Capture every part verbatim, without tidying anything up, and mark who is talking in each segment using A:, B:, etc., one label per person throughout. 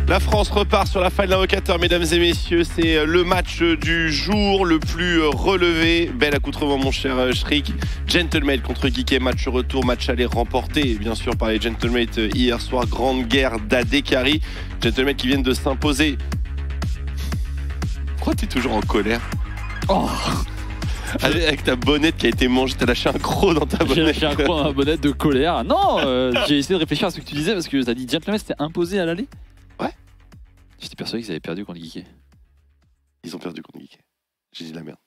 A: La France repart sur la Final Invocator, mesdames et messieurs. C'est le match du jour le plus relevé. Bel accoutrement, mon cher Shriek. Gentlemate contre Geeké, match retour, match aller remporté, bien sûr, par les Gentlemate hier soir. Grande guerre d'Adekari. Gentlemate qui viennent de s'imposer. Pourquoi t'es toujours en colère?
B: Oh,
A: Avec ta bonnette qui a été mangée, t'as lâché un croc dans ta bonnette.
B: J'ai lâché un croc dans ma bonnette de colère. Non, euh, j'ai essayé de réfléchir à ce que tu disais parce que t'as dit Gentleman c'était imposé à l'aller.
A: Ouais.
B: J'étais persuadé qu'ils avaient perdu contre Geeké.
A: Ils ont perdu contre Geeké. J'ai dit de la merde.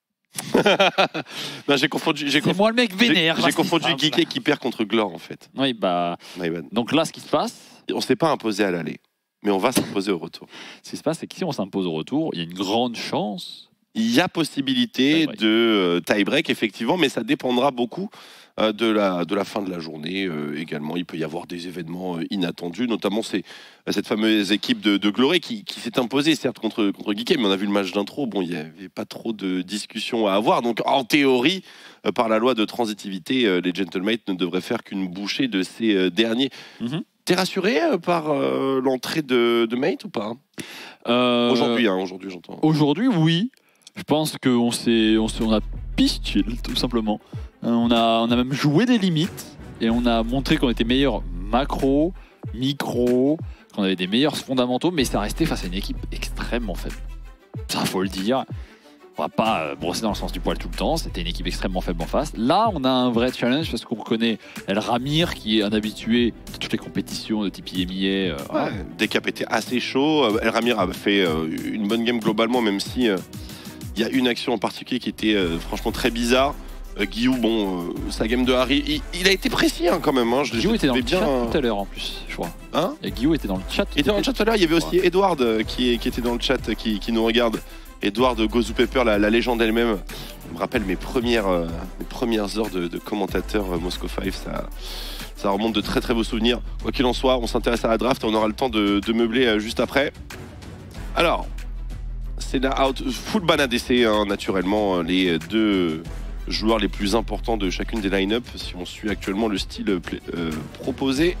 A: Non, j'ai confondu. J'ai
B: C'est moi le mec vénère.
A: J'ai confondu Geeké qui perd contre Glor en fait.
B: Oui, bah. Donc là, ce qui se passe.
A: On s'est pas imposé à l'aller, mais on va s'imposer au retour.
B: Ce qui se passe, c'est que si on s'impose au retour, il y a une grande chance.
A: Il y a possibilité de euh, tie-break, effectivement, mais ça dépendra beaucoup euh, de, la, de la fin de la journée. Euh, également, il peut y avoir des événements euh, inattendus, notamment c'est, cette fameuse équipe de, de Glory qui, qui s'est imposée, certes, contre, contre Geeké, mais on a vu le match d'intro. Bon, il n'y avait pas trop de discussions à avoir. Donc, en théorie, euh, par la loi de transitivité, euh, les Gentlemates ne devraient faire qu'une bouchée de ces euh, derniers. Mm-hmm. T'es rassuré euh, par euh, l'entrée de, de Mate ou pas euh... Aujourd'hui, hein, aujourd'hui, j'entends.
B: Aujourd'hui, oui. Je pense qu'on s'est, on, on a piste tout simplement. On a, on a même joué des limites et on a montré qu'on était meilleur macro, micro, qu'on avait des meilleurs fondamentaux, mais ça restait face à une équipe extrêmement faible. Ça, faut le dire. On va pas brosser dans le sens du poil tout le temps. C'était une équipe extrêmement faible en face. Là, on a un vrai challenge parce qu'on reconnaît El Ramir qui est un habitué de toutes les compétitions de type I M I A. Euh,
A: ouais, ouais. Decap était assez chaud. El Ramir a fait euh, une bonne game globalement, même si. Euh... Il y a une action en particulier qui était euh, franchement très bizarre. Euh, Guillou, bon, euh, sa game de Harry, il, il a été précis hein, quand même. Hein. Je,
B: Guillou
A: je
B: était dans le
A: bien,
B: chat
A: euh...
B: tout à l'heure en plus, je crois.
A: Hein
B: Et Guillou était dans le chat.
A: Il était dans le chat tout à l'heure. Il y avait aussi Edward euh, qui, qui était dans le chat, qui, qui nous regarde. Edward Gozu Pepper, la, la légende elle-même. Je me rappelle mes premières, euh, mes premières heures de, de commentateur euh, Moscow cinq. Ça, ça remonte de très très beaux souvenirs. Quoi qu'il en soit, on s'intéresse à la draft et on aura le temps de, de meubler euh, juste après. Alors. C'est la out, full ban A D C, hein, naturellement, les deux joueurs les plus importants de chacune des line-up, si on suit actuellement le style euh, proposé.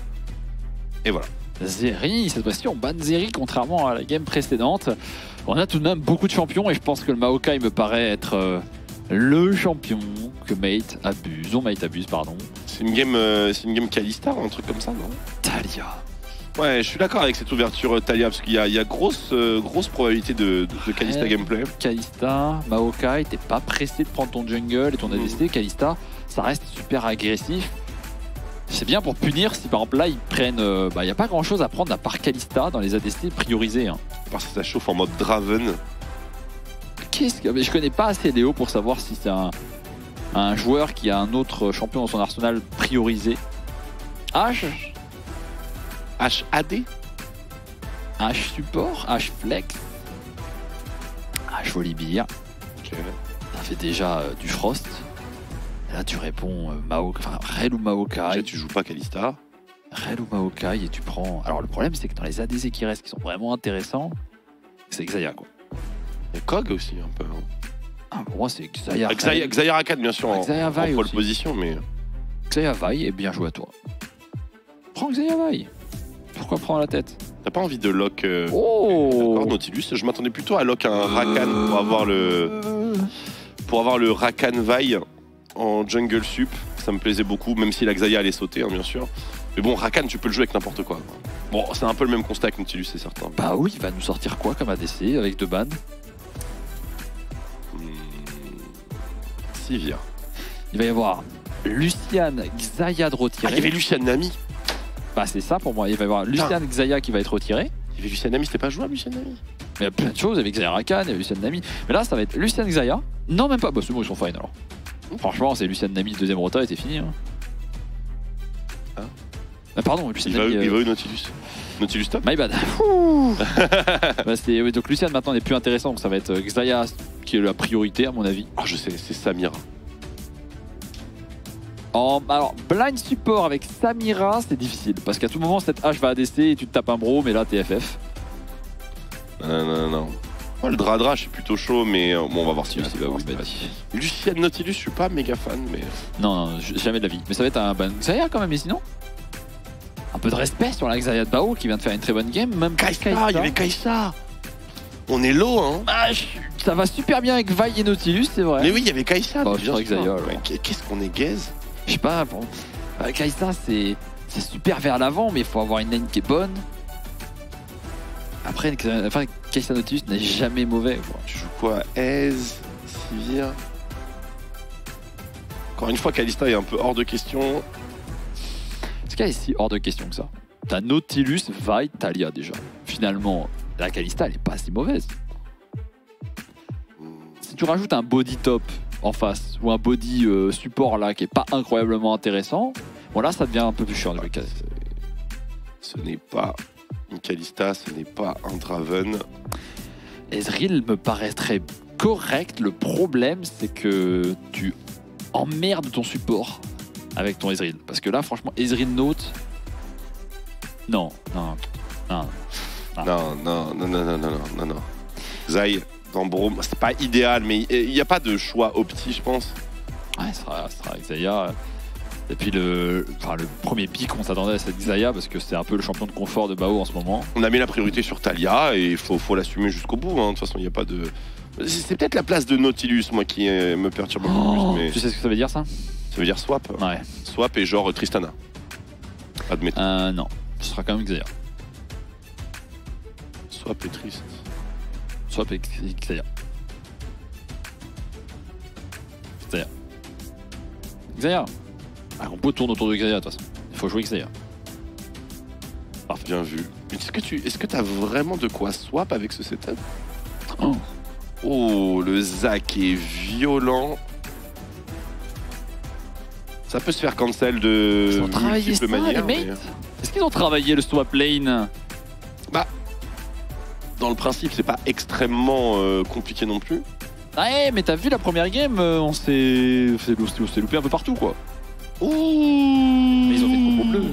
A: Et voilà.
B: Zeri, cette fois-ci on ban Zeri, contrairement à la game précédente. On a tout de même beaucoup de champions et je pense que le Maokai me paraît être euh, le champion que Mate abuse. On Mate abuse, pardon.
A: C'est une game, euh, c'est une game Kalista, un truc comme ça, non?
B: Talia.
A: Ouais, je suis d'accord avec cette ouverture euh, Talia, parce qu'il y a, il y a grosse, euh, grosse probabilité de, de, de Kalista ouais, gameplay.
B: Kalista, Maokai, t'es pas pressé de prendre ton jungle et ton A D C. Mmh. Kalista, ça reste super agressif. C'est bien pour punir si par exemple là ils prennent... Il euh, bah, n'y a pas grand chose à prendre à part Kalista dans les A D C priorisés. Hein.
A: Parce que ça chauffe en mode Draven.
B: Qu'est-ce que... Mais je connais pas assez Léo pour savoir si c'est un, un joueur qui a un autre champion dans son arsenal priorisé. H
A: H A D,
B: H support, H flex, H volibear.
A: Okay.
B: Ça fait déjà euh, du frost. Et là tu réponds euh, Mao, enfin Rel ou Maokai.
A: Déjà, tu joues pas Kalista.
B: Rel ou Maokai et tu prends. Alors le problème c'est que dans les A D C qui restent qui sont vraiment intéressants, c'est Xayah quoi.
A: Il y a Kog aussi un peu. Hein.
B: Ah, pour moi c'est Xayah.
A: Ah, Xayah, Xayah Rakan bien sûr en,
B: Xayah
A: en pole position mais.
B: Xayah Vai et bien joué à toi. Prends Xayah Vai. Pourquoi prendre la tête?
A: T'as pas envie de lock euh,
B: oh
A: d'accord, Nautilus? Je m'attendais plutôt à lock un Rakan pour avoir le pour avoir le Rakan Vai en jungle sup. Ça me plaisait beaucoup, même si la Xayah allait sauter, hein, bien sûr. Mais bon, Rakan, tu peux le jouer avec n'importe quoi. Bon, c'est un peu le même constat que Nautilus, c'est certain.
B: Bah oui, il va nous sortir quoi comme A D C avec deux bans?
A: hmm... Sivir.
B: Il va y avoir Lucian, Xayah de retirer.
A: Ah, il y avait Lucian Nami.
B: Bah c'est ça pour moi, il va y avoir Lucian Xayah qui va être retiré.
A: Il y avait Lucian Nami, c'était pas jouable Lucian Nami?
B: Il y a plein de choses avec Xayah Rakan, il y a Lucian Nami. Mais là ça va être Lucian Xayah. Non même pas, bah c'est bon ils sont fine alors. Mmh. Franchement c'est Lucian Nami, deuxième rota et c'est fini. Hein. Ah. Ah, pardon, Lucian
A: il
B: Nami.
A: Va,
B: euh...
A: il va où Nautilus? Nautilus top?
B: My bad. Bah, oui, donc Lucian maintenant n'est plus intéressant, donc ça va être Xayah qui est la priorité à mon avis.
A: Ah oh, je sais, c'est Samira.
B: En, alors, blind support avec Samira, c'est difficile. Parce qu'à tout moment, cette hache va A D C et tu te tapes un bro, mais là, t'es F F.
A: Non, non, non. Ouais, le Dradra, je suis plutôt chaud, mais euh, bon, on va voir si
B: ah,
A: va
B: oui, bah,
A: Lucian Nautilus, je suis pas méga fan, mais...
B: Non, non, jamais de la vie. Mais ça va être un ban Xayah quand même, ici, non? un peu de respect sur la Xayah de Bao qui vient de faire une très bonne game. Même
A: Kai'Sa, il y avait Kai'Sa. On est low, hein.
B: Ah, je- ça va super bien avec Vi et Nautilus, c'est vrai.
A: Mais oui, il y avait Kai'Sa.
B: Bah,
A: mais
B: je
A: bien
B: dirais
A: sûr.
B: Xayah, alors.
A: Ouais, Qu'est-ce qu'on est gaze.
B: Je sais pas, bon. Euh, Kai'Sa, c'est c'est super vers l'avant, mais il faut avoir une lane qui est bonne. Après, enfin, Kai'Sa Nautilus n'est jamais mauvais, quoi.
A: Tu joues quoi? Aise, Sivir. Encore une fois, Kalista est un peu hors de question.
B: Ce cas est si hors de question que ça. T'as Nautilus, Vi, Taliyah déjà. Finalement, la Kalista, elle est pas si mauvaise. Si tu rajoutes un body top en face, ou un body euh, support là qui est pas incroyablement intéressant, bon là ça devient un peu plus chiant de jouer Kalista.
A: Ce n'est pas une Kalista, ce n'est pas un Draven.
B: Ezreal me paraîtrait correct. Le problème, c'est que tu emmerdes ton support avec ton Ezreal. Parce que là, franchement, Ezreal Note. Non, non, non. Ah.
A: Non, non, non, non, non, non, non, non, non. Zay, dans Brome, c'est pas idéal, mais il n'y a pas de choix opti, je pense.
B: Ouais, ce sera, ce sera Xayah. Et puis le, enfin, le premier pick, on s'attendait à cette Xayah parce que c'est un peu le champion de confort de Bao en ce moment.
A: On a mis la priorité sur Taliyah et il faut, faut l'assumer jusqu'au bout. Hein. De toute façon, il n'y a pas de. C'est peut-être la place de Nautilus, moi, qui euh, me perturbe un peu
B: Oh,
A: plus. Mais
B: tu sais ce que ça veut dire ça?
A: ça veut dire swap.
B: Ouais.
A: Swap et genre Tristana. Admettons.
B: Euh, non, ce sera quand même Xayah.
A: Swap et Trist.
B: Soit avec Xayah. Xayah. Xayah. Ah, on peut tourner autour de Xayah de toute façon. Il faut jouer Xayah. Parfait.
A: Bien vu. Mais est-ce que tu est-ce que t'as vraiment de quoi swap avec ce setup?
B: Oh.
A: Oh, le Zac est violent. Ça peut se faire cancel de
B: Ils ont travaillé ça,
A: multiples manières.
B: les mates
A: mais-
B: Est-ce qu'ils ont travaillé le swap lane?
A: Dans le principe, c'est pas extrêmement euh, compliqué non plus.
B: Ouais, mais t'as vu la première game, euh, on s'est on s'est- on s'est loupé un peu partout, quoi.
A: Ouh.
B: Mais ils ont fait le combo bleu.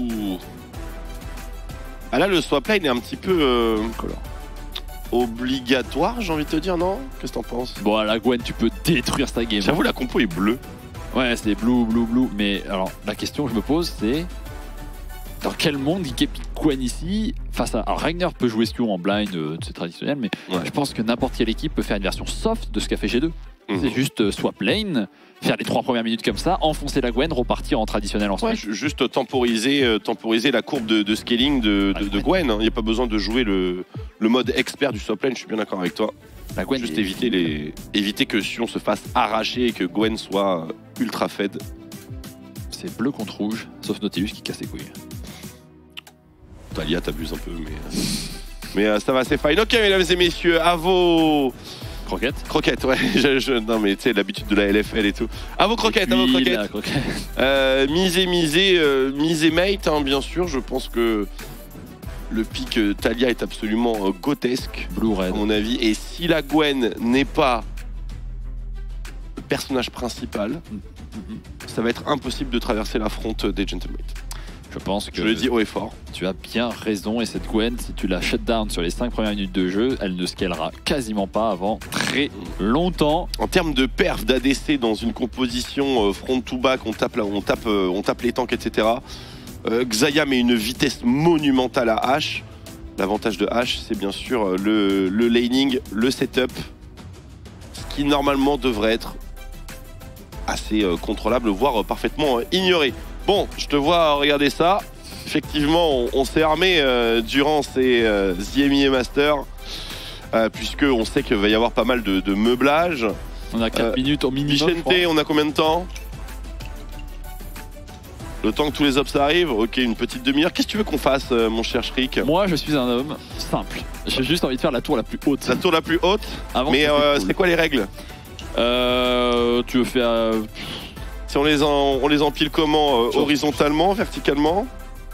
A: Ah là, le swap line est un petit peu euh,
B: Color.
A: obligatoire, j'ai envie de te dire, non? Qu'est-ce que t'en penses?
B: Bon, à la Gwen, tu peux détruire ta game.
A: J'avoue, la compo est bleue.
B: Ouais, c'est blue, blue, blue. Mais alors, la question que je me pose, c'est dans quel monde il pique Gwen ici face à. Alors, Ragnar peut jouer Sion en blind, euh, c'est traditionnel, mais
A: Ouais.
B: je pense que n'importe quelle équipe peut faire une version soft de ce qu'a fait G deux.
A: Mhm.
B: C'est juste euh, swap lane, faire les trois premières minutes comme ça, enfoncer la Gwen, repartir en traditionnel ensuite.
A: Ouais, ju- juste temporiser, euh, temporiser la courbe de, de scaling de, de, de Gwen. Il n'y a pas besoin de jouer le, le mode expert du swap lane, je suis bien d'accord avec toi.
B: La Gwen,
A: Juste
B: est-
A: éviter, les, éviter que Sion se fasse arracher et que Gwen soit ultra fed.
B: c'est bleu contre rouge, sauf Nautilus qui casse les couilles.
A: Taliyah t'abuses un peu, mais, euh, mais euh, ça va, c'est fine. Ok, mesdames et messieurs, à vos
B: Croquette.
A: croquettes, ouais. je- je- non, mais tu sais, l'habitude de la L F L et tout. À vos croquettes, à vos
B: Puis,
A: croquettes.
B: la croquette.
A: Euh, misez, misez, euh, misez mate, hein, bien sûr. Je pense que le pic euh, Taliyah est absolument euh, grotesque,
B: Blue
A: à
B: red.
A: mon avis. Et si la Gwen n'est pas le personnage principal,
B: Mhm.
A: ça va être impossible de traverser la fronte des Gentlemen.
B: Je pense que
A: Je le dis haut et fort.
B: tu as bien raison. Et cette Gwen, si tu la shut down sur les cinq premières minutes de jeu, elle ne scalera quasiment pas avant très longtemps.
A: En termes de perf d'A D C dans une composition euh, front to back, on tape, là, on tape, euh, on tape les tanks, et cetera. Euh, Xayah met une vitesse monumentale à H. L'avantage de H, c'est bien sûr euh, le, le laning, le setup, ce qui normalement devrait être assez euh, contrôlable, voire euh, parfaitement euh, ignoré. Bon, je te vois regarder ça. Effectivement, on, on s'est armé euh, durant ces euh, The M I A Master, euh, puisque on sait qu'il va y avoir pas mal de, de meublage.
B: On a quatre
A: Euh,
B: minutes au minimum. je
A: Vicente,
B: crois.
A: on a combien de temps? Le temps que tous les ops arrivent? Ok, une petite demi-heure. Qu'est-ce que tu veux qu'on fasse, euh, mon cher Shriek?
B: Moi, je suis un homme simple. J'ai juste envie de faire la tour la plus haute.
A: La tour la plus haute?
B: Avant
A: Mais
B: que ça
A: euh,
B: s'écroule.
A: c'est quoi les règles?
B: Euh, tu veux faire. euh,
A: Si on les, en- on les empile comment? euh,
B: Sur-
A: Horizontalement, verticalement?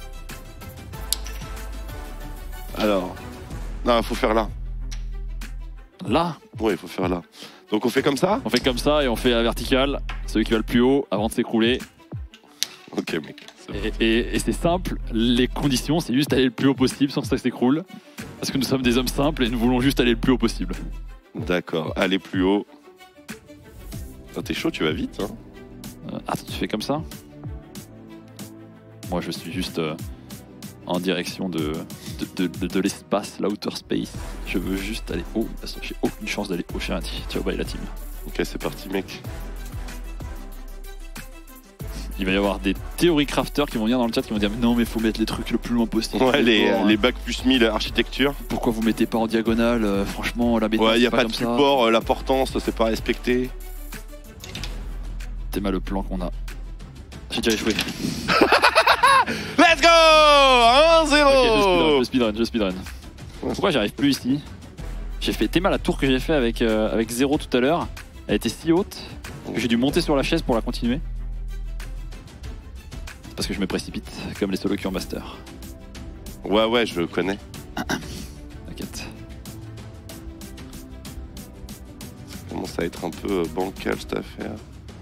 A: Alors... Non, il faut faire là.
B: Là,
A: Ouais, il faut faire là. Donc on fait comme ça?
B: on fait comme ça et on fait la verticale, celui qui va le plus haut avant de s'écrouler.
A: Ok, mec.
B: Et, et- et c'est simple, les conditions, c'est juste aller le plus haut possible sans que ça s'écroule. Parce que nous sommes des hommes simples et nous voulons juste aller le plus haut possible.
A: D'accord, allez plus haut. Putain, t'es chaud, tu vas vite, hein?
B: Euh, attends, tu fais comme ça? Moi, je suis juste. euh, en direction de, de, de, de l'espace, l'outer space. Je veux juste aller haut. J'ai aucune chance d'aller haut, Charity. Ciao, bye la team.
A: Ok, c'est parti, mec.
B: Il va y avoir des théories crafters qui vont venir dans le chat qui vont dire non mais faut mettre les trucs le plus loin possible.
A: Ouais, les,
B: support,
A: les
B: hein.
A: bacs plus mille architecture.
B: Pourquoi vous mettez pas en diagonale euh, franchement la béton.
A: Ouais, il n'y a
B: pas,
A: pas
B: comme
A: de
B: ça.
A: support, euh, la portance, c'est pas respecté.
B: C'est mal le plan qu'on a. J'ai déjà échoué.
A: Let's go un zéro.
B: Ok, je speedrun, je speedrun, je speedrun. Pourquoi j'arrive plus ici? J'ai fait Théma, la tour que j'ai fait avec, euh, avec zéro tout à l'heure. Elle était si haute que j'ai dû monter sur la chaise pour la continuer. Parce que je me précipite, comme les solo queue en master.
A: Ouais, ouais, je connais.
B: T'inquiète.
A: Ça commence à être un peu bancal cette affaire.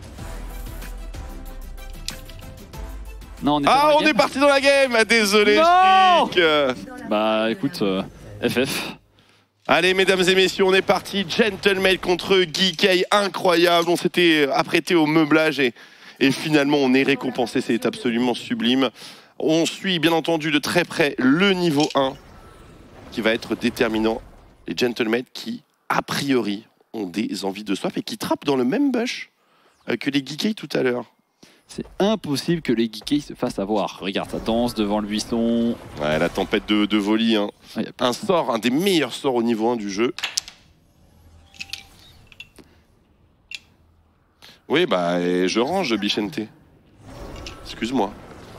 B: Non, on est
A: Ah, on
B: game.
A: est parti dans la game. Ah, désolé,
B: Non
A: Chic.
B: Bah écoute, euh, F F.
A: Allez, mesdames et messieurs, on est parti. Gentleman contre Geekay, incroyable. On s'était apprêté au meublage et, et finalement, on est récompensé. C'est absolument sublime. On suit, bien entendu, de très près le niveau un qui va être déterminant. Les Gentlemen qui, a priori, ont des envies de swap et qui trappent dans le même bush que les Geekay tout à l'heure.
B: C'est impossible que les Geekay se fassent avoir. Regarde, ça danse devant le buisson.
A: Ouais, la tempête de, de volley. Hein.
B: Ah, y a pas
A: Un sort, un des meilleurs sorts au niveau un du jeu. Oui, bah, et je range, Bichente. Excuse-moi.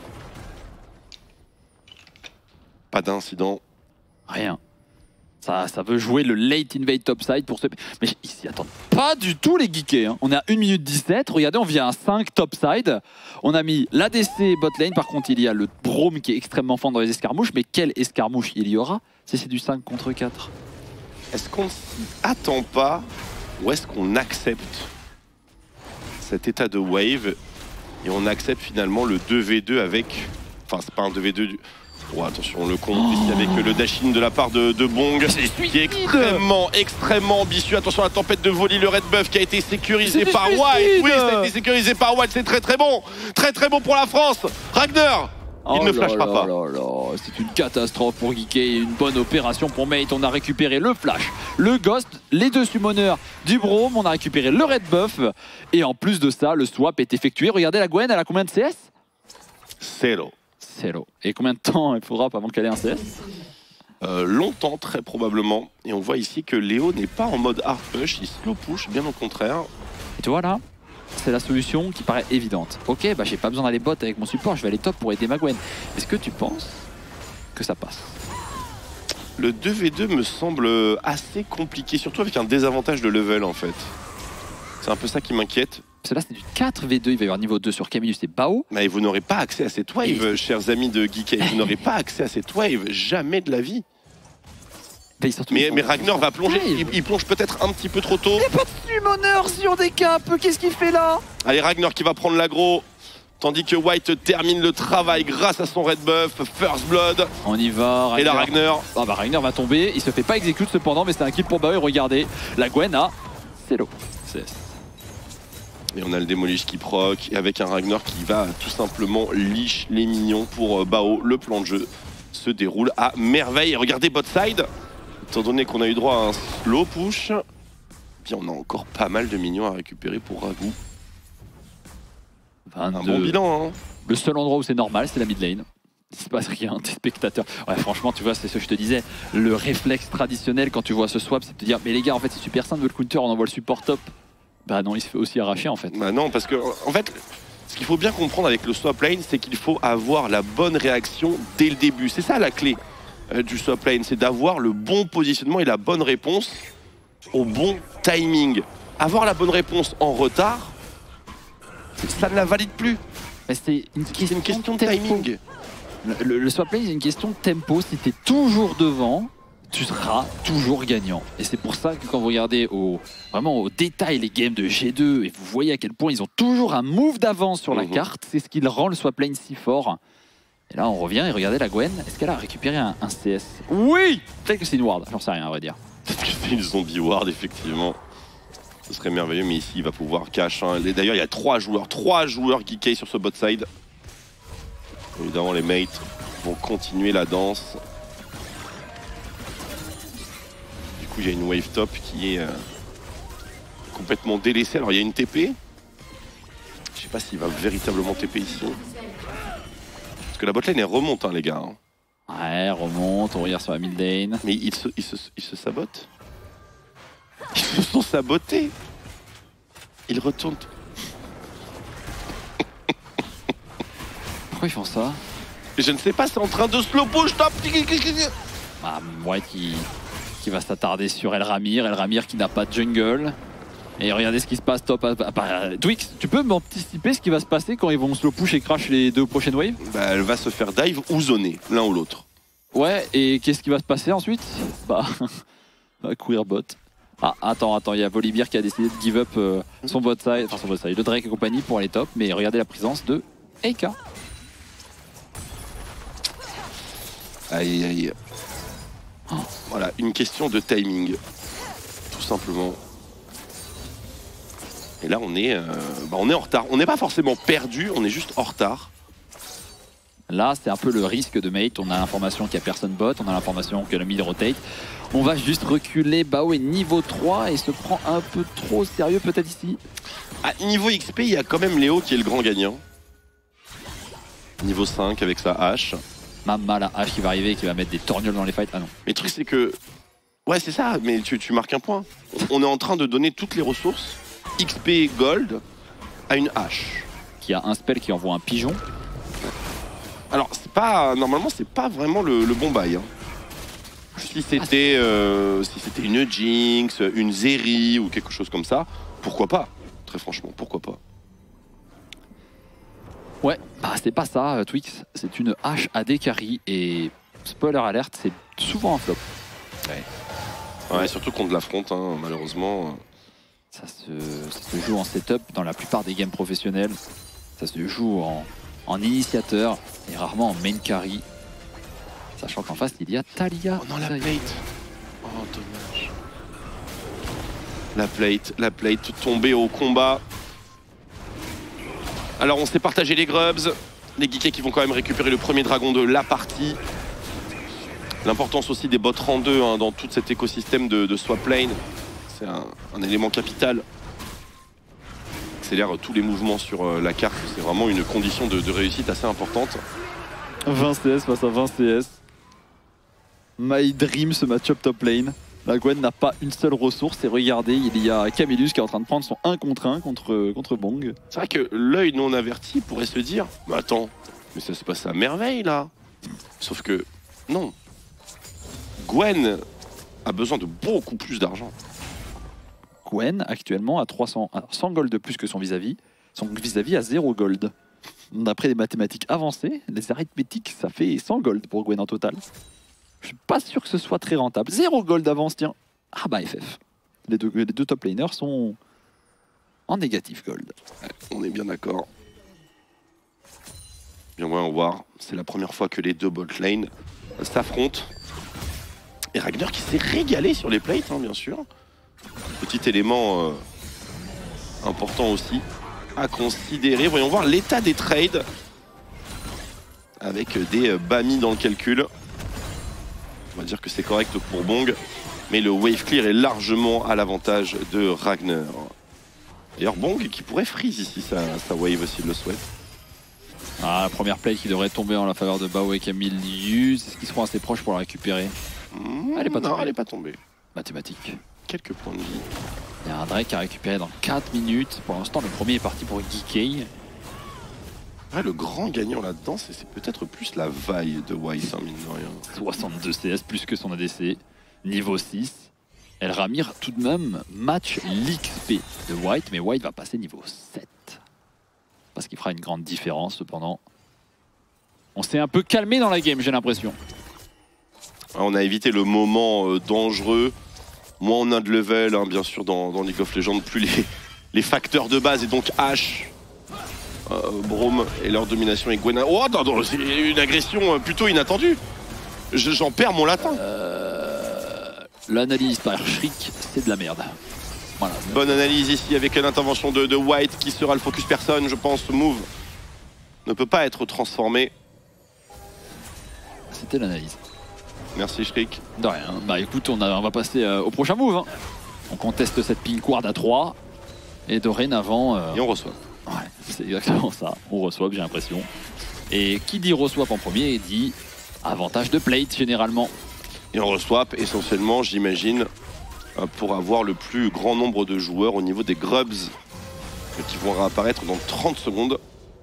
A: Pas d'incident.
B: Rien. Ça, ça veut jouer le late invade topside pour ce... Mais ils s'y attendent pas du tout les Geekay. Hein. On est à une minute dix-sept. Regardez, on vient à cinq topside. On a mis l'A D C bot lane. Par contre, il y a le Brome qui est extrêmement fort dans les escarmouches. Mais quelle escarmouche il y aura si c'est du cinq contre quatre?
A: Est-ce qu'on s'y attend pas ou est-ce qu'on accepte cet état de wave et on accepte finalement le deux v deux avec... Enfin, c'est pas un deux v deux du... Oh, attention, le compte oh. ici avec le dash-in de la part de, de Bong qui est extrêmement, extrêmement ambitieux. Attention à la tempête de volley, le red buff qui a été sécurisé par White. Oui, ça a été sécurisé par White, c'est très très bon. Très très bon pour la France. Ragnar, il
B: oh
A: ne flashera
B: là
A: pas.
B: Là là. C'est une catastrophe pour Geekay, une bonne opération pour Mate. On a récupéré le flash, le ghost, les deux summoners du Brome. On a récupéré le red buff. Et en plus de ça, le swap est effectué. Regardez la Gwen, elle a combien de C S?
A: Zéro.
B: Zéro. Et combien de temps il faudra avant qu'elle ait un C S?
A: euh, Longtemps, très probablement. Et on voit ici que Léo n'est pas en mode hard push, il slow push, bien au contraire.
B: Et tu vois là, c'est la solution qui paraît évidente. Ok, bah j'ai pas besoin d'aller bot avec mon support, je vais aller top pour aider ma Gwen. Est-ce que tu penses que ça passe?
A: Le deux v deux me semble assez compliqué, surtout avec un désavantage de level en fait. C'est un peu ça qui m'inquiète.
B: Parce que là c'est du quatre v deux, il va y avoir niveau deux sur Camillus et Bao.
A: Mais vous n'aurez pas accès à cette wave, et... chers amis de Geekay. Vous n'aurez pas accès à cette wave, jamais de la vie. Mais, mais, mais Ragnar va plonger, il, il plonge peut-être un petit peu trop tôt.
B: Il n'y a pas de summoner si on décape, qu'est-ce qu'il fait là?
A: Allez, Ragnar qui va prendre l'aggro, tandis que White termine le travail grâce à son red buff, First Blood.
B: On y va, Ragnar.
A: Et la Ragnar.
B: Ah bah Ragnar va tomber, il se fait pas exécute cependant, mais c'est un kill pour Bao. Et regardez, la Gwen a Celo. C S.
A: Et on a le Démolish qui proc, et avec un Ragnar qui va tout simplement leash les minions pour Bao. Le plan de jeu se déroule à merveille. Et regardez bot side, étant donné qu'on a eu droit à un slow push, puis on a encore pas mal de minions à récupérer pour Ragu.
B: vingt-deux.
A: Un bon bilan, hein.
B: Le seul endroit où c'est normal, c'est la mid lane. Il se passe rien, des spectateurs. Ouais, franchement, tu vois, c'est ce que je te disais. Le réflexe traditionnel quand tu vois ce swap, c'est de te dire, mais les gars, en fait, c'est super simple, le counter, on envoie le support top. Bah non, il se fait aussi arracher en fait.
A: Bah non, parce que en fait, ce qu'il faut bien comprendre avec le swap lane, c'est qu'il faut avoir la bonne réaction dès le début. C'est ça la clé euh, du swap lane, c'est d'avoir le bon positionnement et la bonne réponse au bon timing. Avoir la bonne réponse en retard, ça ne la valide plus.
B: C'est une,
A: une question de timing.
B: Le, le, le swap lane, c'est une question de tempo. Si tu es toujours devant, tu seras toujours gagnant. Et c'est pour ça que quand vous regardez au, vraiment au détail les games de G deux, et vous voyez à quel point ils ont toujours un move d'avance sur la mmh. carte, c'est ce qui rend le swap lane si fort. Et là on revient et regardez la Gwen, est-ce qu'elle a récupéré un, un C S? Oui. Peut-être que c'est une ward, j'en sais rien à vrai dire.
A: Peut-être que c'est une zombie ward effectivement. Ce serait merveilleux, mais ici il va pouvoir cash. Hein. D'ailleurs il y a trois joueurs, trois joueurs Geekay sur ce bot side. Évidemment les mates vont continuer la danse. Du coup, il y a une wave top qui est euh, complètement délaissée. Alors, il y a une T P. Je sais pas s'il va véritablement T P ici. Parce que la botlane, elle remonte, hein, les gars. Hein.
B: Ouais, remonte, on regarde sur la mid lane.
A: Mais ils se, ils se, ils se sabotent. Ils se sont sabotés. Ils retournent.
B: Pourquoi ils font ça?
A: Je ne sais pas, c'est en train de slow push top.
B: Ah, White qui, qui va s'attarder sur El Ramir. El Ramir qui n'a pas de jungle. Et regardez ce qui se passe top. À, à, à, Twix, tu peux m'anticiper ce qui va se passer quand ils vont slow push et crash les deux prochaines waves?
A: Bah, elle va se faire dive ou zoner, l'un ou l'autre.
B: Ouais, et qu'est-ce qui va se passer ensuite? Bah, va courir bot. Ah, attends, attends, il y a Volibear qui a décidé de give up euh, son bot side, enfin son bot side, le Drake et compagnie pour aller top. Mais regardez la présence de Eika.
A: Aïe aïe. Oh, voilà, une question de timing. Tout simplement. Et là, on est, euh, bah, on est en retard. On n'est pas forcément perdu, on est juste en retard.
B: Là, c'est un peu le risque de mate. On a l'information qu'il n'y a personne bot, on a l'information que le mid rotate. On va juste reculer. Bao est niveau trois et se prend un peu trop au sérieux peut-être ici.
A: À niveau X P, il y a quand même Léo qui est le grand gagnant. Niveau cinq avec sa hache.
B: Mamma, la hache qui va arriver et qui va mettre des torgnoles dans les fights. Ah non.
A: Mais le truc, c'est que... Ouais, c'est ça, mais tu, tu marques un point. On est en train de donner toutes les ressources, X P gold, à une hache.
B: Qui a un spell qui envoie un pigeon.
A: Alors, c'est pas... Normalement, c'est pas vraiment le, le bon bail. Hein. Si c'était euh, si c'était une Jinx, une Zeri ou quelque chose comme ça, pourquoi pas? Très franchement, pourquoi pas?
B: Ouais, bah c'est pas ça, Twix. C'est une hache A D carry et spoiler alerte, c'est souvent un flop.
A: Ouais, ouais, surtout contre la front, hein, malheureusement.
B: Ça se, ça se joue en setup dans la plupart des games professionnels. Ça se joue en, en initiateur et rarement en main carry. Sachant qu'en face, il y a Taliyah.
A: Oh non, la plate. Oh, dommage. La plate, la plate tombée au combat. Alors, on s'est partagé les grubs. Les geekés qui vont quand même récupérer le premier dragon de la partie. L'importance aussi des bots rang deux hein, dans tout cet écosystème de, de swap lane. C'est un, un élément capital. Accélère tous les mouvements sur euh, la carte. C'est vraiment une condition de, de réussite assez importante.
B: vingt C S face à vingt C S. My Dream ce match-up top lane. La Gwen n'a pas une seule ressource et regardez, il y a Camillus qui est en train de prendre son un contre un contre, contre Bong.
A: C'est vrai que l'œil non averti pourrait se dire mais attends, mais ça se passe à merveille là. Sauf que non. Gwen a besoin de beaucoup plus d'argent.
B: Gwen actuellement a trois cents, alors cent gold de plus que son vis-à-vis. Son vis-à-vis a zéro gold. D'après les mathématiques avancées, les arithmétiques, ça fait cent gold pour Gwen en total. Je suis pas sûr que ce soit très rentable. Zéro gold d'avance, tiens. Ah bah F F. Les deux, les deux top laners sont en négatif gold.
A: Ouais, on est bien d'accord. Bien voyons voir. C'est la première fois que les deux bot lane s'affrontent. Et Ragnar qui s'est régalé sur les plates, hein, bien sûr. Petit élément euh, important aussi à considérer. Voyons voir l'état des trades. Avec des euh, Bami dans le calcul. On va dire que c'est correct pour Bong, mais le wave clear est largement à l'avantage de Ragnar. D'ailleurs, Bong qui pourrait freeze ici sa, sa wave s'il le souhaite.
B: Ah, la première play qui devrait tomber en la faveur de Bao et Camillus. Est-ce qu'ils seront assez proches pour la récupérer?
A: Mmh,
B: Elle est pas
A: non,
B: tombée.
A: elle est pas tombée.
B: Mathématiques.
A: Quelques points de vie.
B: Il y a un Drake à récupérer dans quatre minutes. Pour l'instant, le premier est parti pour Geekay.
A: Ouais, le grand gagnant là-dedans, c'est peut-être plus la vaille de White, hein, mine de rien.
B: soixante-deux C S plus que son A D C. Niveau six. El Ramir tout de même match l'X P de White, mais White va passer niveau sept. Parce qu'il fera une grande différence cependant. On s'est un peu calmé dans la game, j'ai l'impression.
A: On a évité le moment euh, dangereux. Moins on a de level, hein, bien sûr, dans, dans League of Legends, plus les, les facteurs de base, et donc H, euh, Braum et leur domination et Gwen. Oh, non, non, c'est une agression euh, plutôt inattendue. J'en perds mon latin.
B: Euh, L'analyse par Shriek, c'est de la merde. Voilà.
A: Bonne analyse ici avec l'intervention de, de White qui sera le focus personne, je pense. Move ne peut pas être transformé.
B: c'était l'analyse.
A: Merci Shriek.
B: De rien. Bah écoute, on, a, on va passer euh, au prochain move. Hein. On conteste cette pink ward à trois. Et dorénavant... Euh...
A: Et on reçoit.
B: Ouais, c'est exactement ça. On reçoit, j'ai l'impression. Et qui dit reçoit en premier dit avantage de plate généralement.
A: Et on reçoit essentiellement, j'imagine, pour avoir le plus grand nombre de joueurs au niveau des grubs qui vont réapparaître dans trente secondes.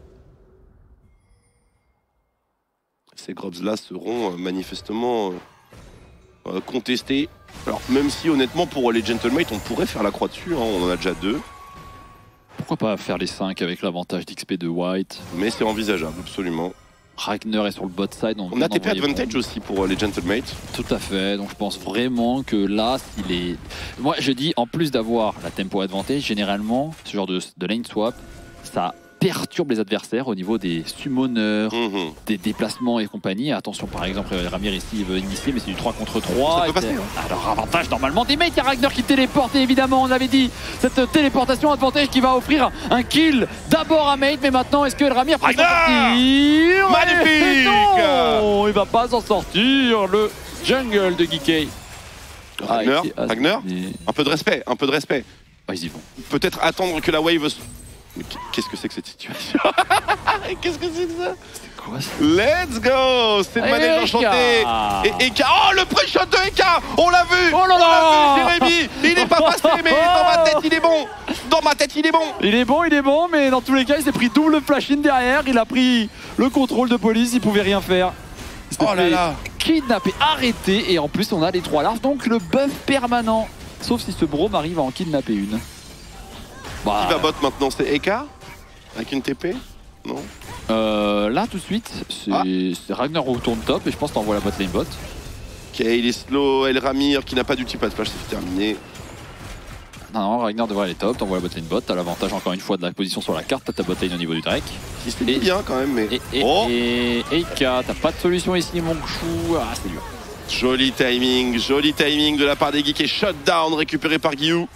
A: Ces grubs-là seront manifestement contestés. Alors même si honnêtement pour les Gentlemates on pourrait faire la croix dessus, hein, on en a déjà deux.
B: Pourquoi pas faire les cinq avec l'avantage d'X P de White?
A: Mais c'est envisageable, absolument.
B: Ragnar est sur le bot side.
A: On, on a T P advantage bon. aussi pour les Gentlemates.
B: Tout à fait, donc je pense vraiment que là, s'il est... Moi je dis, en plus d'avoir la tempo advantage, généralement, ce genre de, de lane swap, ça perturbe les adversaires au niveau des summoners, mmh. des déplacements et compagnie. Attention, par exemple, Ramir ici il veut initier, mais c'est du trois contre trois.
A: Ça peut passer, hein.
B: Alors avantage normalement des mates, il y a Ragnar qui téléporte et évidemment on avait dit cette téléportation advantage qui va offrir un kill d'abord à mate, mais maintenant est-ce que Ramir peut s'en sortir?
A: Magnifique!
B: Non, il va pas s'en sortir, le jungle de Geeky.
A: Ragnar, ah, ah, Ragnar et... un peu de respect, un peu de respect.
B: Ah, ils y vont.
A: Peut-être attendre que la wave... Mais qu'est-ce que c'est que cette situation? Qu'est-ce que c'est que ça?
B: C'est quoi ça?
A: Let's go! C'est le manège enchanté! Et Eka, oh le pré-shot de Eka! On l'a vu!
B: Oh là là!
A: On l'a vu, Jérémy! Il n'est pas passé, mais dans ma tête il est bon! Dans ma tête il est bon!
B: Il est bon, il est bon, mais dans tous les cas il s'est pris double flash-in derrière, il a pris le contrôle de police, il pouvait rien faire.
A: Oh là là!
B: Kidnappé, arrêté, et en plus on a les trois larves, donc le buff permanent. Sauf si ce Braum arrive à en kidnapper une.
A: Bah. Qui va bot maintenant? C'est Eka? Avec une T P? Non.
B: euh, Là tout de suite, c'est ah. Ragnar retourne top et je pense que t'envoies la bot lane bot.
A: Ok, il est slow, El Ramir qui n'a pas d'ulti, pas de flash, c'est terminé.
B: Non, non, Ragnar devrait aller top, t'envoies la bot lane bot, t'as l'avantage encore une fois de la position sur la carte, t'as ta bot lane au niveau du Drake.
A: Il se fait bien quand même, mais...
B: Et, et, oh. et Eka, t'as pas de solution ici mon chou, ah c'est dur.
A: Joli timing, joli timing de la part des geeks et shutdown récupéré par Guillou.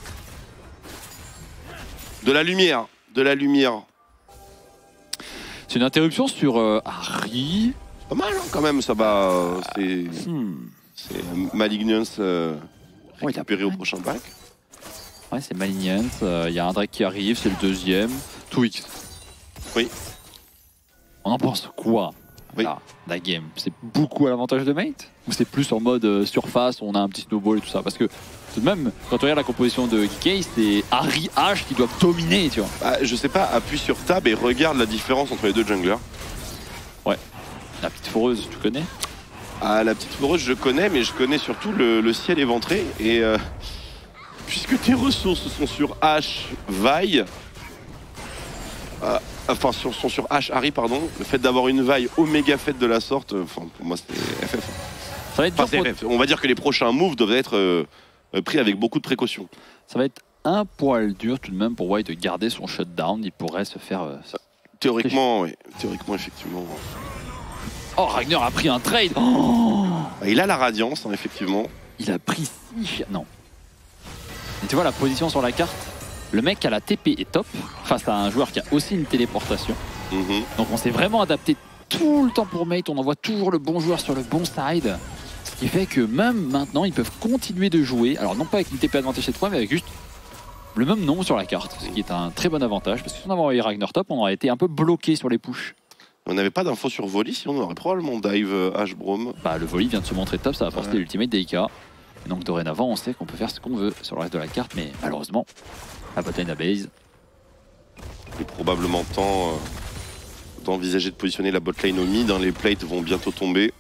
A: De la lumière, de la lumière.
B: C'est une interruption sur euh, Ahri.
A: Pas mal hein, quand même, ça va. Euh, c'est
B: hmm.
A: Malignance euh, récupéré ouais, au prochain pack.
B: Ouais, c'est Malignance. Il euh, y a un Drake qui arrive, c'est le deuxième. Twix.
A: Oui.
B: On en pense quoi?
A: Oui.
B: Là, la game, c'est beaucoup à l'avantage de mate? Ou c'est plus en mode euh, surface, on a un petit snowball et tout ça? Parce que tout de même, quand on regarde la composition de Geeky, c'est Ahri H qui doivent dominer, tu vois.
A: Bah, je sais pas, appuie sur tab et regarde la différence entre les deux junglers.
B: Ouais. La petite foreuse, tu connais?
A: Ah, la petite foreuse, je connais, mais je connais surtout le, le ciel éventré. Et euh, puisque tes ressources sont sur H, vaille, euh, enfin sur, sont sur H, Ahri, pardon, le fait d'avoir une vaille oméga faite de la sorte, enfin pour moi c'était F F.
B: Ça va être
A: enfin, F F. On va dire que les prochains moves doivent être euh, pris avec beaucoup de précautions.
B: Ça va être un poil dur tout de même pour White de garder son shutdown, il pourrait se faire... Euh,
A: Théoriquement, oui. Théoriquement, effectivement.
B: Oh, Ragnar a pris un trade. Oh,
A: il a la radiance, hein, effectivement.
B: Il a pris six... Non. Et tu vois la position sur la carte, le mec à la T P est top face à un joueur qui a aussi une téléportation.
A: Mm-hmm.
B: Donc on s'est vraiment adapté tout le temps pour mate, on envoie toujours le bon joueur sur le bon side. Ce qui fait que même maintenant, ils peuvent continuer de jouer. Alors non pas avec une T P advantage cette fois, mais avec juste le même nom sur la carte. Ce qui est un très bon avantage. Parce que si on avait envoyé Ragnar top, on aurait été un peu bloqué sur les pushs.
A: On n'avait pas d'infos sur Volley, sinon on aurait probablement dive H Braum.
B: Bah le Volley vient de se montrer top, ça va forcer ouais. l'ultimate d'E K. Donc dorénavant, on sait qu'on peut faire ce qu'on veut sur le reste de la carte, mais malheureusement, la botlane à base.
A: Il est probablement temps euh, d'envisager de positionner la botlane au mid, hein. Les plates vont bientôt tomber.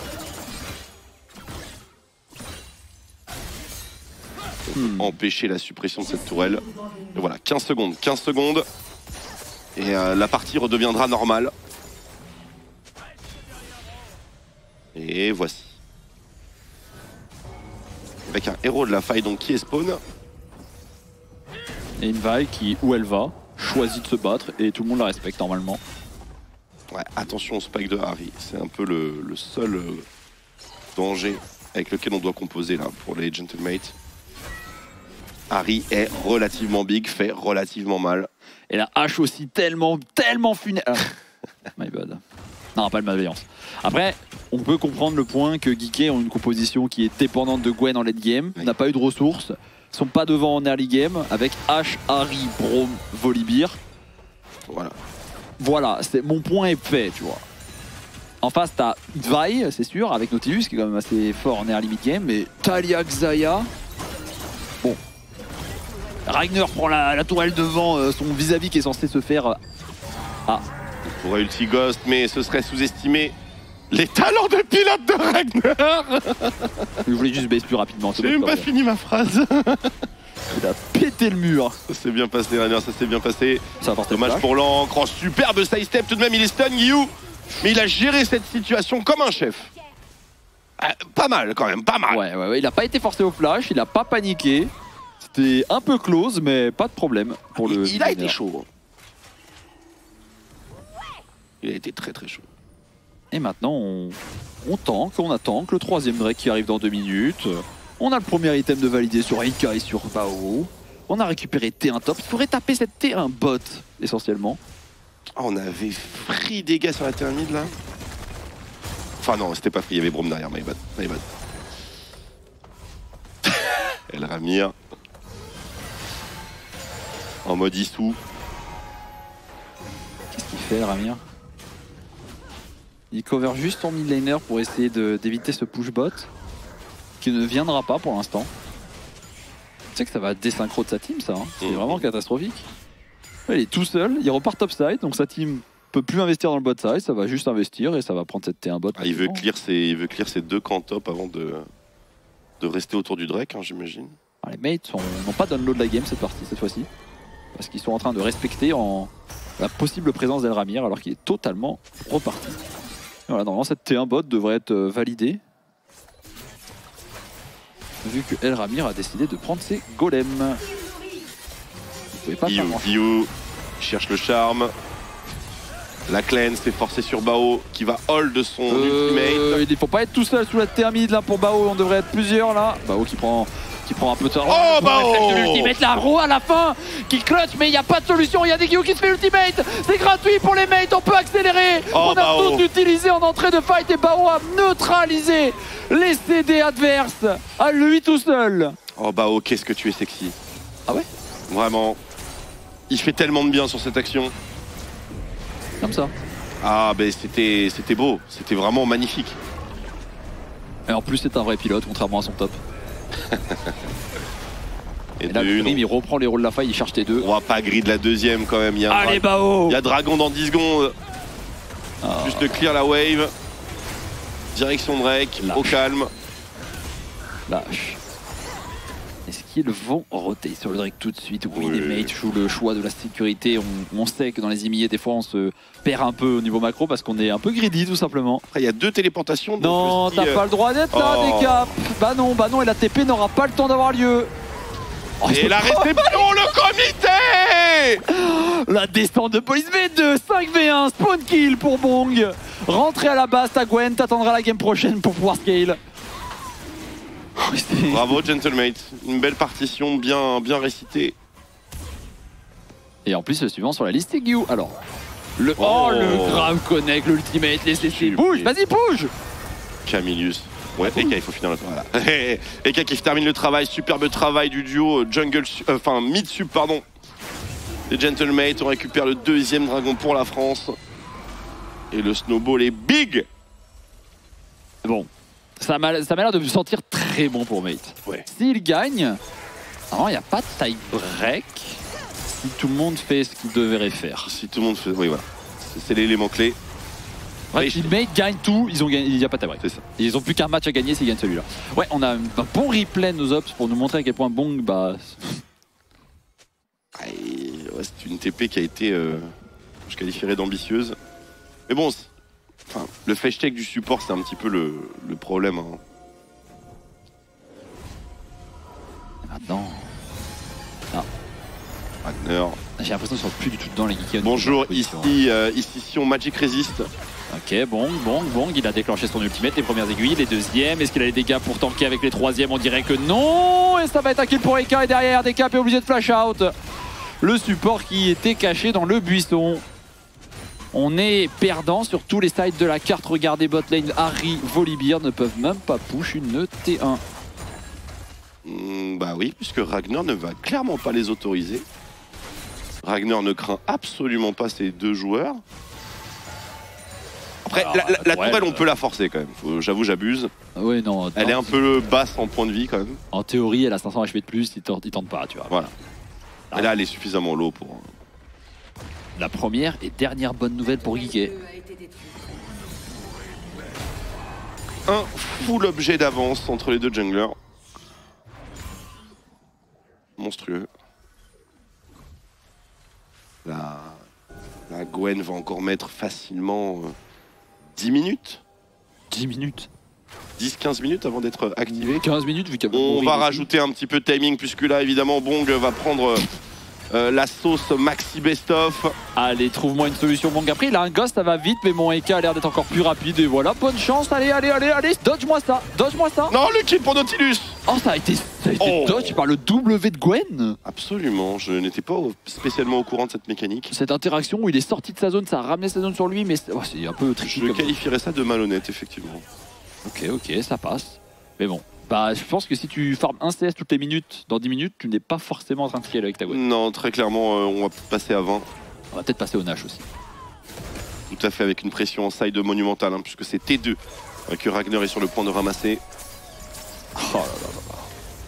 A: Hmm. Empêcher la suppression de cette tourelle. Et voilà, quinze secondes, quinze secondes. Et euh, la partie redeviendra normale. Et voici. Avec un héros de la faille donc qui est spawn.
B: Et une vaille qui, où elle va, choisit de se battre et tout le monde la respecte normalement.
A: Ouais, attention au spike de Ahri. C'est un peu le, le seul euh, danger avec lequel on doit composer là pour les Gentlemates. Ahri est relativement big, fait relativement mal.
B: Et la hache aussi tellement, tellement funèbre. My bad. Non, pas de malveillance. Après, on peut comprendre le point que Geeké ont une composition qui est dépendante de Gwen en late game,
A: oui.
B: n'a pas eu de ressources, sont pas devant en early game, avec Ashe, Ahri, Braum, Volibear.
A: Voilà.
B: Voilà, mon point est fait, tu vois. En face, t'as Vi, c'est sûr, avec Nautilus, qui est quand même assez fort en early mid game, mais Taliyah, Xayah. Bon. Ragnar prend la, la tourelle devant euh, son vis-à-vis qui est censé se faire. Euh... Ah.
A: Il pourrait ulti Ghost, mais ce serait sous-estimer les talents de pilote de Ragnar.
B: Je voulais juste baisser plus rapidement.
A: J'ai même pas bon. fini ma phrase.
B: Il a pété le mur.
A: Ça s'est bien passé, Ragnar, ça s'est bien passé.
B: Ça
A: dommage pour l'encre. Oh, superbe side step, tout de même, il est stun, Guillou. Mais il a géré cette situation comme un chef. Euh, pas mal quand même, pas mal.
B: Ouais, ouais, ouais, il a pas été forcé au flash, il a pas paniqué. C'était un peu close, mais pas de problème pour
A: il,
B: le.
A: Il a été chaud. Il a été très très chaud.
B: Et maintenant, on, on tank, on attend que le troisième Drake qui arrive dans deux minutes. On a le premier item de validé sur Ika et sur Bao. On a récupéré T un top. Il faudrait taper cette T un bot, essentiellement.
A: Oh, on avait free dégâts sur la T un mid là. Enfin non, c'était pas free, il y avait Braum derrière, my bad, my bad. El Ramir. En mode issou.
B: Qu'est-ce qu'il fait, El Ramir? Il cover juste en mid laner pour essayer d'éviter ce push bot qui ne viendra pas pour l'instant. Tu sais que ça va désynchro de sa team, ça, hein. C'est mmh. vraiment catastrophique. Il est tout seul, il repart top side, donc sa team peut plus investir dans le bot side, ça va juste investir et ça va prendre cette T un bot.
A: Ah, il, veut clear ses, il veut clear ses deux camps top avant de, de rester autour du Drake, hein, j'imagine.
B: Les mates n'ont pas download la game cette partie, cette fois-ci. Parce qu'ils sont en train de respecter en la possible présence d'El Ramir alors qu'il est totalement reparti. Et voilà, normalement cette T un bot devrait être validée. Vu que El Ramir a décidé de prendre ses golems.
A: Guillou, Guillou cherche le charme. La cleanse s'est forcée sur Bao qui va hold son euh, ultimate.
B: Il ne faut pas être tout seul sous la T un mid là pour Bao, on devrait être plusieurs là. Bao qui prend, qui prend un peu de temps.
A: Oh, Bao
B: l'ultimate, la roue à la fin qui clutch, mais il n'y a pas de solution. Il y a des Guillou qui se fait l'ultimate. C'est gratuit pour les mates, on peut accélérer.
A: Oh,
B: on a
A: Bao.
B: tous utilisé en entrée de fight et Bao a neutralisé les C D adverses à lui tout seul.
A: Oh Bao, qu'est-ce que tu es sexy.
B: Ah ouais?
A: Vraiment. Il fait tellement de bien sur cette action.
B: Comme ça.
A: Ah ben c'était c'était beau, c'était vraiment magnifique.
B: Et en plus c'est un vrai pilote contrairement à son top. Et, et là
A: une,
B: Grim, il reprend les rôles de la faille, il cherche T deux.
A: On va pas grid la deuxième quand même. Il y a
B: Allez Bao.
A: Il y a Dragon dans dix secondes. Ah. Juste de clear la wave. Direction Drake,
B: Lâche.
A: Au calme.
B: Lâche. Est-ce qu'ils vont roter sur le Drake tout de suite? Oui,
A: oui.
B: les mates jouent le choix de la sécurité. On, on sait que dans les immiers, des fois, on se perd un peu au niveau macro parce qu'on est un peu greedy, tout simplement.
A: Après, il y a deux téléportations. Donc
B: non, t'as euh... pas le droit d'être là, oh. des caps. Bah non, bah non, et la T P n'aura pas le temps d'avoir lieu.
A: Oh, et la réception, le comité.
B: La descente de Police V deux, cinq v un, spawn kill pour Bong. Rentrez à la base, ta Gwen, t'attendras la game prochaine pour pouvoir scale.
A: Bravo Gentlemate, une belle partition bien, bien récitée.
B: Et en plus le suivant sur la liste c'est Guillou. Alors, le, oh, oh le grave connect, l'ultimate, les C C, bouge, vas-y bouge.
A: Camilius. Ouais, Eka, il faut finir le travail. Voilà. Eka qui termine le travail, superbe travail du duo jungle, euh, enfin mid sub pardon. Les Gentlemates, on récupère le deuxième dragon pour la France. Et le snowball est big.
B: Bon. Ça m'a l'air de me sentir très bon pour Mate.
A: Ouais.
B: S'il gagne, il n'y a pas de tie break si tout le monde fait ce qu'il devrait faire.
A: Si tout le monde fait... Oui, voilà. C'est l'élément clé.
B: Ouais, si Mate gagne tout, ils ont gagné, il n'y a pas de tie break.
A: C'est ça.
B: Ils n'ont plus qu'un match à gagner s'ils gagnent celui-là. Ouais, on a un bon replay de nos ops pour nous montrer à quel point Bong, bah...
A: Ouais, c'est une T P qui a été, euh, je qualifierais d'ambitieuse. Mais bon... Enfin, le fetch tech du support, c'est un petit peu le, le problème. Hein.
B: Maintenant. Ah.
A: Wagner.
B: J'ai l'impression qu'ils sont plus du tout dedans les geeks.
A: Bonjour, ici, euh, ici Sion Magic Resist.
B: Ok, Bong, Bong, Bong, il a déclenché son ultimate, les premières aiguilles, les deuxièmes. Est-ce qu'il a les dégâts pour tanker avec les troisièmes? On dirait que non. Et ça va être un kill pour Eka et derrière, D K est obligé de flash out. Le support qui était caché dans le buisson. On est perdant sur tous les sides de la carte. Regardez botlane, Ahri, Volibear ne peuvent même pas push une T un.
A: Mmh, bah oui, puisque Ragnar ne va clairement pas les autoriser. Ragnar ne craint absolument pas ces deux joueurs. Après,
B: Alors,
A: la, la, la
B: ouais,
A: tourelle, on
B: euh...
A: peut la forcer quand même. J'avoue, j'abuse.
B: Oui, non.
A: Elle
B: non,
A: est un peu basse en point de vie quand même.
B: En théorie, elle a cinq cents H P de plus, il tente, il tente pas, tu vois.
A: Voilà.
B: Ah.
A: Et là, elle est suffisamment low pour...
B: La première et dernière bonne nouvelle pour Geeky.
A: Un full objet d'avance entre les deux junglers. Monstrueux. La, la Gwen va encore mettre facilement euh, dix minutes.
B: dix minutes.
A: dix quinze minutes avant d'être activé.
B: quinze minutes vu qu'il y a
A: On
B: Bong
A: va
B: aussi.
A: rajouter un petit peu de timing puisque là évidemment Bong va prendre euh, la sauce maxi best-of.
B: Allez, trouve-moi une solution. Bon, après, il a un ghost, ça va vite, mais mon E K a l'air d'être encore plus rapide. Et voilà, bonne chance. Allez, allez, allez, allez. Dodge-moi ça. Dodge-moi ça.
A: Non, le kill pour Nautilus.
B: Oh, ça a été, ça a été
A: Oh.
B: dodge par le W de Gwen.
A: Absolument, je n'étais pas au- spécialement au courant de cette mécanique.
B: Cette interaction où il est sorti de sa zone, ça a ramené sa zone sur lui, mais c'est oh, c'est un peu tricky.
A: Je
B: comme-
A: qualifierais ça de malhonnête, effectivement.
B: Ok, ok, ça passe. Mais bon, bah, je pense que si tu farmes un C S toutes les minutes, dans dix minutes, tu n'es pas forcément en train de scale avec ta Gwen.
A: Non, très clairement, euh, on va passer à vingt.
B: On va peut-être passer au Nash aussi.
A: Tout à fait, avec une pression en side monumentale, hein, puisque c'est T deux euh, que Ragnar est sur le point de ramasser.
B: Oh là là là là.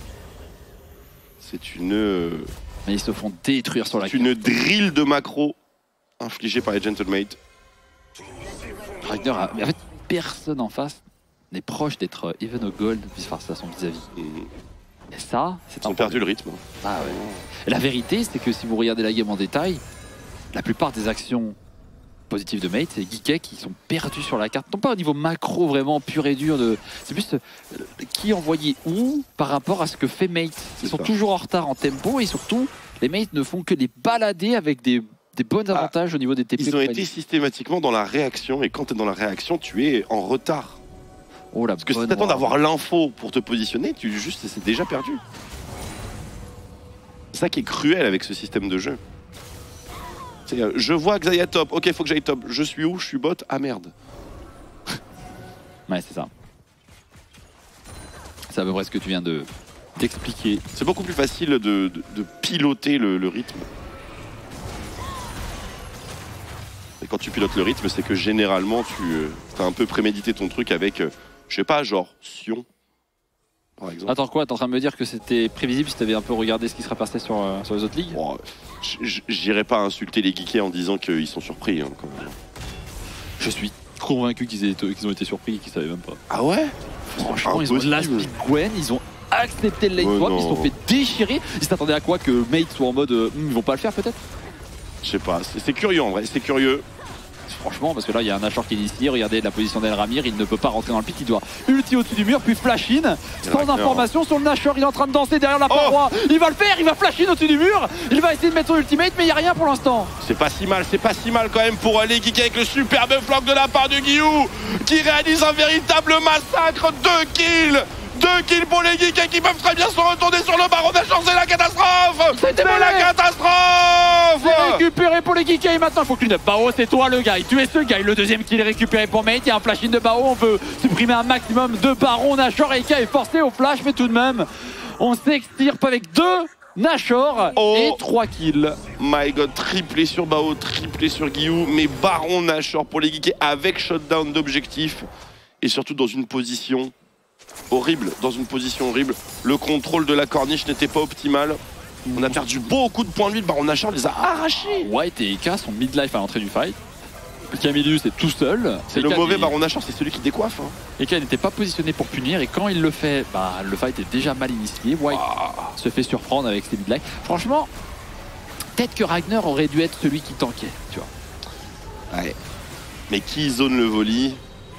A: C'est une, euh,
B: Mais ils se font détruire sur la
A: c'est une drill de macro infligée par les Gentlemates.
B: Ragnar a... Mais en fait, personne en face n'est proche d'être even au gold face à son vis-à-vis.
A: Mmh.
B: Et ça, c'est
A: Ils
B: un
A: ont perdu
B: problème.
A: le rythme.
B: Ah ouais. Et la vérité, c'est que si vous regardez la game en détail, la plupart des actions positives de Mate, c'est Geeky qui sont perdus sur la carte. Non pas au niveau macro vraiment pur et dur, de... c'est plus euh, qui envoyait où par rapport à ce que fait Mate. Ils
A: C'est
B: sont
A: ça.
B: toujours en retard en tempo et surtout, les Mates ne font que les balader avec des, des bons
A: Ah,
B: avantages au niveau des T P.
A: Ils ont
B: compagnie.
A: été systématiquement dans la réaction, et quand tu es dans la réaction, tu es en retard.
B: Oh, la
A: Parce que si
B: bonne
A: tu attends
B: oreille.
A: d'avoir l'info pour te positionner, tu juste c'est déjà perdu. C'est ça qui est cruel avec ce système de jeu. C'est, euh, je vois Xayah top, ok, faut que j'aille top. Je suis où? Je suis bot? Ah merde.
B: Ouais, c'est ça. C'est à peu près ce que tu viens de d'expliquer.
A: C'est beaucoup plus facile de, de- de piloter le, le rythme. Et quand tu pilotes le rythme, c'est que généralement tu as un peu prémédité ton truc avec, euh, je sais pas, genre Sion, par exemple.
B: Attends quoi, t'es en train de me dire que c'était prévisible si t'avais un peu regardé ce qui serait passé sur, euh, sur les autres ligues?
A: Bon, j- j- J'irai pas insulter les geekés en disant qu'ils sont surpris. Hein, quand même.
B: Je suis convaincu qu'ils aient- qu'ils ont été surpris et qu'ils savaient même pas.
A: Ah ouais?
B: Franchement, ils ont
A: Impossible.
B: last pick Gwen, ils ont accepté le late
A: Oh
B: swap,
A: non.
B: ils se sont fait déchirer. Ils s'attendaient à quoi? Que Mate soit en mode euh, Hm, ils vont pas le faire peut-être?
A: Je sais pas, c'est c'est curieux en vrai, c'est curieux.
B: Franchement, parce que là il y a un Nashor qui est ici, regardez la position d'El Ramir, il ne peut pas rentrer dans le pic, il doit ulti au-dessus du mur, puis flash in. Sans
A: Ragnar.
B: information sur le Nashor, il est en train de danser derrière la
A: Oh.
B: paroi. Il va le faire, il va flash in au-dessus du mur. Il va essayer de mettre son ultimate, mais il n'y a rien pour l'instant.
A: C'est pas si mal, c'est pas si mal quand même pour les geekés avec le superbe flank de la part de Guillou qui réalise un véritable massacre. Deux kills Deux kills pour les geekés qui peuvent très bien se retourner sur le baron d'Achor, c'est la catastrophe.
B: C'était
A: C'est la
B: volé.
A: catastrophe.
B: C'est récupéré pour les Geeky maintenant, il faut clean up. Bao, c'est toi le gars, tu es ce gars. Le deuxième kill est récupéré pour Mate, il y a un flash in de Bao, on peut supprimer un maximum de barons. Nashor et K est forcé au flash, mais tout de même, on s'extirpe avec deux Nashor
A: Oh.
B: et trois kills.
A: My god, triplé sur Bao, triplé sur Guillou, mais baron Nashor pour les geekés avec shutdown d'objectif et surtout dans une position horrible, dans une position horrible. Le contrôle de la corniche n'était pas optimal. On a perdu beaucoup de points de vie, le baron Nashor les a arrachés.
B: White et Eka sont midlife à l'entrée du fight. Camillus est tout seul.
A: C'est le
B: Eka
A: mauvais
B: n'est-
A: baron Nashor, c'est celui qui décoiffe. Hein.
B: Eka n'était pas positionné pour punir et quand il le fait, bah, le fight est déjà mal initié. White
A: Ah.
B: se fait surprendre avec ses midlife. Franchement, peut-être que Ragnar aurait dû être celui qui tankait, tu vois.
A: Ouais. Mais qui zone le volley?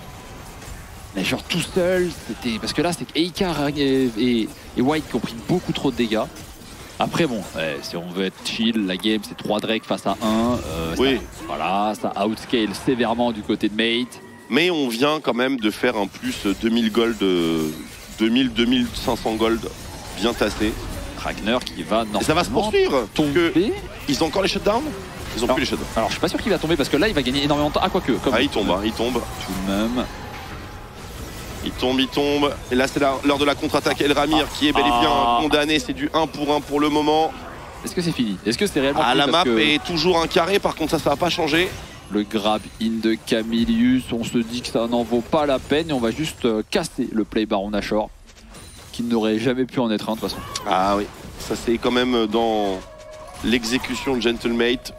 B: Mais genre tout seul, c'était. Parce que là, c'est Eika et, et, et White qui ont pris beaucoup trop de dégâts. Après, bon, ouais, si on veut être chill, la game c'est trois Drake face à un. Euh,
A: Oui.
B: Ça, voilà, ça outscale sévèrement du côté de Mate.
A: Mais on vient quand même de faire un plus deux mille gold, euh, deux mille deux mille cinq cents gold bien tassé.
B: Ragnar qui va
A: Et ça va se
B: normalement
A: poursuivre. Parce que
B: tomber.
A: ils ont encore les shutdowns. Ils ont
B: alors,
A: plus les shadows.
B: Alors je suis pas sûr qu'il va tomber parce que là il va gagner énormément de temps. Ah quoique. Comme
A: Ah il tombe, hein, il tombe.
B: tout de même.
A: Il tombe, il tombe. Et là c'est l'heure de la contre-attaque. El Ramir qui est bel et bien
B: Ah.
A: condamné. C'est du un pour un pour le moment.
B: Est-ce que c'est fini? Est-ce que c'est réellement
A: Ah
B: fini
A: la map
B: parce que
A: est toujours un carré. Par contre ça ça va pas changer.
B: le grab in de Camilius, on se dit que ça n'en vaut pas la peine et on va juste euh, casser le play Baron Nashor qui n'aurait jamais pu en être un de toute façon.
A: Ah oui. Ça c'est quand même dans l'exécution de Gentlemate.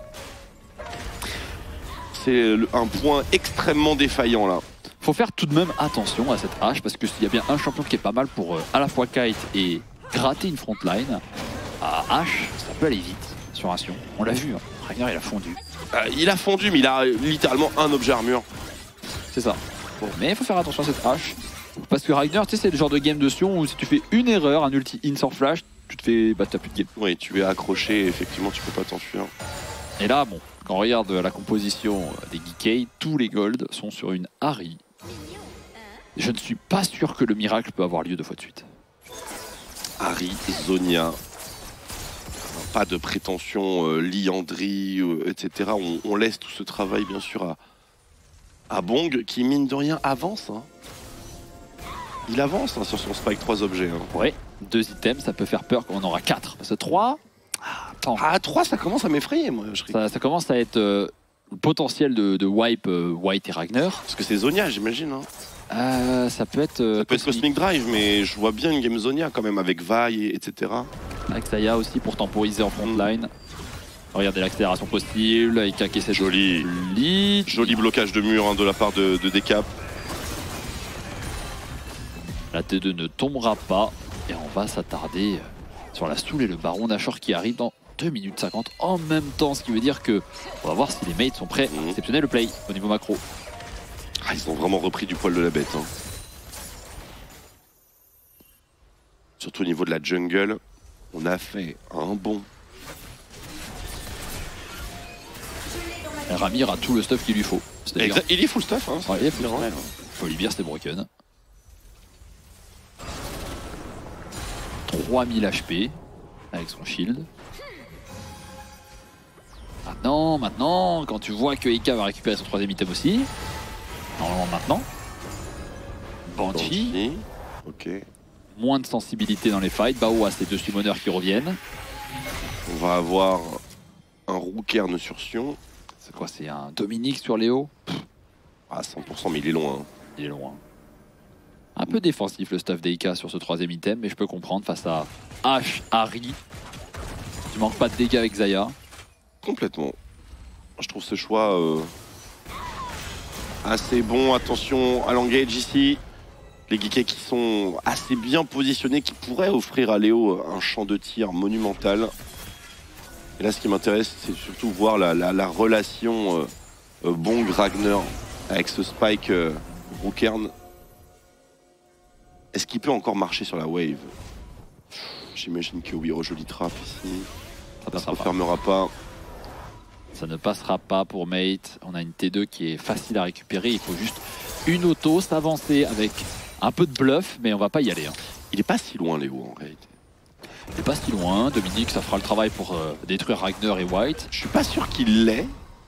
A: C'est un point extrêmement défaillant là.
B: Faut faire tout de même attention à cette hache parce que s'il y a bien un champion qui est pas mal pour euh, à la fois kite et gratter une frontline, à H, ça peut aller vite sur un Sion. On l'a vu, hein. Ragnar il a fondu.
A: Euh, il a fondu mais il a littéralement un objet armure.
B: C'est ça. Bon, mais il faut faire attention à cette hache. Parce que Ragnar, tu sais, c'est le genre de game de Sion où si tu fais une erreur, un ulti in sans flash, tu te fais. Bah, t'as plus de game.
A: Oui, tu es accroché, effectivement, tu peux pas t'enfuir.
B: Et là, bon, quand on regarde la composition des Geekei, tous les golds sont sur une Ahri. Je ne suis pas sûr que le miracle peut avoir lieu deux fois de suite.
A: Ahri, Zonia. Pas de prétention, euh, Liandry, euh, et cetera. On, on laisse tout ce travail, bien sûr, à, à Bong, qui, mine de rien, avance. Hein. Il avance hein, sur son Spike trois objets. Hein.
B: Ouais, deux items, ça peut faire peur quand on aura quatre. Parce que trois, ah, attends.
A: Ah, trois, ça commence à m'effrayer, moi. Je...
B: Ça, ça commence à être euh, le potentiel de, de wipe euh, White et Ragnar.
A: Parce que c'est Zonia, j'imagine. Hein.
B: Euh, ça peut être. Euh,
A: ça peut être Cosmic Drive, mais je vois bien une game Zonia quand même, avec Vi, et, etc.
B: Avec Saya aussi pour temporiser en frontline. Regardez l'accélération possible, avec un caisse
A: Joli.
B: Joli.
A: Joli blocage de mur hein, de la part de, de Decap.
B: La T deux ne tombera pas et on va s'attarder sur la stool et le Baron Nashor qui arrive dans deux minutes cinquante en même temps, ce qui veut dire que on va voir si les mates sont prêts à réceptionner le play au niveau macro.
A: Ah, ils ont vraiment repris du poil de la bête. Hein. Surtout au niveau de la jungle, on a fait un bond.
B: Ramir a tout le stuff qu'il lui faut.
A: Exact. Il est full stuff. Hein,
B: ouais, il est full stuff. Polybir c'était broken. trois mille H P avec son shield. Maintenant, maintenant, quand tu vois que Eika va récupérer son troisième item aussi, normalement maintenant, Banshee,
A: Banshee. Ok.
B: moins de sensibilité dans les fights, Bao a ses deux summoners qui reviennent.
A: On va avoir un Rookern sur Sion.
B: C'est quoi, c'est un Dominique sur Léo?
A: Ah cent pour cent mais il est loin. Hein.
B: Il est loin. Un peu défensif le stuff d'Eika sur ce troisième item, mais je peux comprendre face à H, Ahri. Tu manques pas de dégâts avec Zaya.
A: Complètement. Je trouve ce choix euh, assez bon. Attention à l'engage ici. Les Geekei qui sont assez bien positionnés, qui pourraient offrir à Léo un champ de tir monumental. Et là, ce qui m'intéresse, c'est surtout voir la, la, la relation euh, euh, Bong-Ragnar avec ce Spike euh, Rookern. Est-ce qu'il peut encore marcher sur la wave? J'imagine que oui. Oh, joli trap ici. Ça ne refermera pas.
B: Ça ne passera pas pour Mate. On a une T deux qui est facile à récupérer. Il faut juste une auto, s'avancer avec un peu de bluff, mais on va pas y aller. Hein.
A: Il est pas si loin, Léo, en réalité.
B: Il est pas si loin. Dominique, ça fera le travail pour euh, détruire Ragnar et White.
A: Je suis pas sûr qu'il l'ait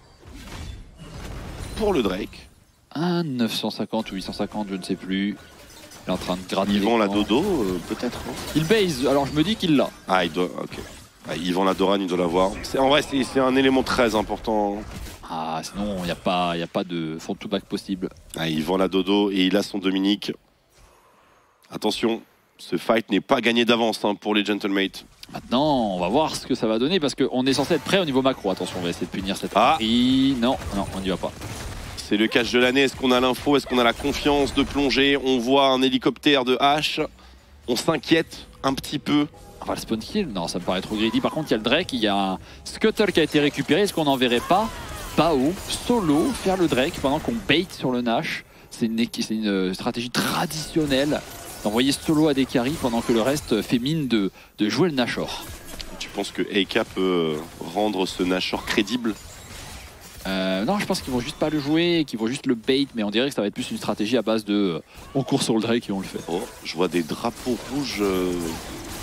A: pour le Drake.
B: Un neuf cent cinquante ou huit cent cinquante, je ne sais plus. Il est en train de gratter.
A: Il vend la dodo, euh, peut-être. Hein.
B: Il base, alors je me dis qu'il l'a.
A: Ah, il doit. Ok. Ah, il vend la Doran, il doit l'avoir. En vrai, c'est un élément très important.
B: Ah, sinon, il n'y a pas, y a pas de front to back possible.
A: Ah, il vend la dodo et il a son Dominique. Attention, ce fight n'est pas gagné d'avance hein, pour les Gentlemates.
B: Maintenant, on va voir ce que ça va donner parce qu'on est censé être prêt au niveau macro. Attention, on va essayer de punir cette
A: ah.
B: Ahri. Non, non, on n'y va pas.
A: C'est le catch de l'année. Est-ce qu'on a l'info? Est-ce qu'on a la confiance de plonger? On voit un hélicoptère de H. On s'inquiète un petit peu.
B: On va le spawn kill? Non, ça me paraît trop greedy. Par contre, il y a le Drake, il y a un Scuttle qui a été récupéré. Est-ce qu'on n'enverrait pas Bao solo faire le Drake pendant qu'on bait sur le Nash? C'est une, une stratégie traditionnelle d'envoyer solo à des carries pendant que le reste fait mine de, de jouer le Nashor.
A: Tu penses que Eika peut rendre ce Nashor crédible?
B: Euh, non, je pense qu'ils vont juste pas le jouer, qu'ils vont juste le bait, mais on dirait que ça va être plus une stratégie à base de euh, on court sur le Drake et on le fait.
A: Oh, je vois des drapeaux rouges euh,